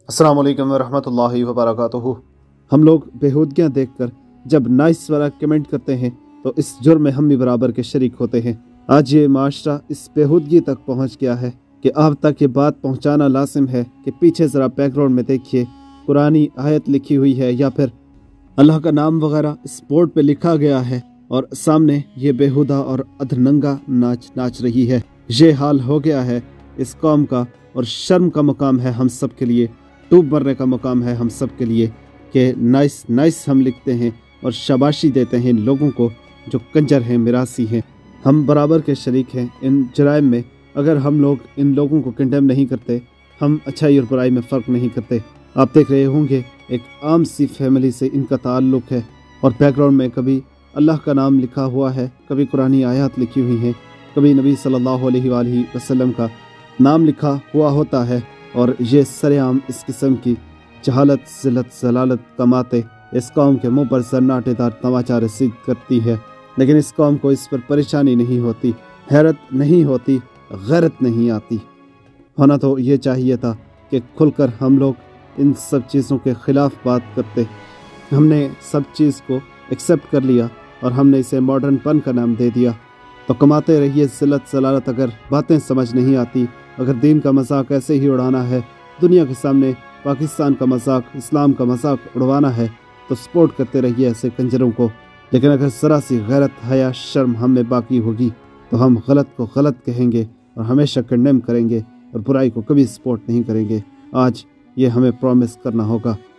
अस्सलाम वालेकुम रहमतुल्लाहि व बरकातुहू। हम लोग बेहूदगियाँ देखकर जब नाइस वाला कमेंट करते हैं तो इस जुर्म में हम भी बराबर के शरीक होते हैं। आज ये माशरा इस बेहूदगी तक पहुँच गया है कि आप तक ये बात पहुँचाना लाजिम है कि पीछे ज़रा बैकग्राउंड में देखिए, कुरानी आयत लिखी हुई है या फिर अल्लाह का नाम वगैरह इस बोर्ड पे लिखा गया है और सामने ये बेहुदा और अधरनंगा नाच नाच रही है। ये हाल हो गया है इस कौम का और शर्म का मुकाम है हम सब के लिए, डूब मरने का मुकाम है हम सब के लिए कि नाइस नाइस हम लिखते हैं और शाबाशी देते हैं इन लोगों को जो कंजर हैं, मिरासी हैं। हम बराबर के शरीक हैं इन जराइम में। अगर हम लोग इन लोगों को कंडेम नहीं करते, हम अच्छाई और बुराई में फ़र्क नहीं करते। आप देख रहे होंगे एक आम सी फैमिली से इनका ताल्लुक़ है और बैकग्राउंड में कभी अल्लाह का नाम लिखा हुआ है, कभी कुरानी आयत लिखी हुई हैं, कभी नबी सल्लल्लाहु अलैहि वसल्लम का नाम लिखा हुआ होता है। और ये सरेआम इस किस्म की जहालत, ज़िल्लत, ज़लालत कमाते इस कौम के मुंह पर सन्नाटेदार तमाचा रसीद करती है। लेकिन इस कौम को इस पर परेशानी नहीं होती, हैरत नहीं होती, गैरत नहीं आती। होना तो ये चाहिए था कि खुलकर हम लोग इन सब चीज़ों के ख़िलाफ़ बात करते। हमने सब चीज़ को एक्सेप्ट कर लिया और हमने इसे मॉडर्न पन का नाम दे दिया। तो कमाते रहिए ज़िल्लत, ज़लालत। अगर बातें समझ नहीं आती, अगर दीन का मजाक ऐसे ही उड़ाना है, दुनिया के सामने पाकिस्तान का मजाक, इस्लाम का मजाक उड़वाना है, तो सपोर्ट करते रहिए ऐसे कंजरों को। लेकिन अगर ज़रा सी गैरत, हया, शर्म हम में बाकी होगी तो हम गलत को गलत कहेंगे और हमेशा कंडेम करेंगे और बुराई को कभी सपोर्ट नहीं करेंगे। आज ये हमें प्रॉमिस करना होगा।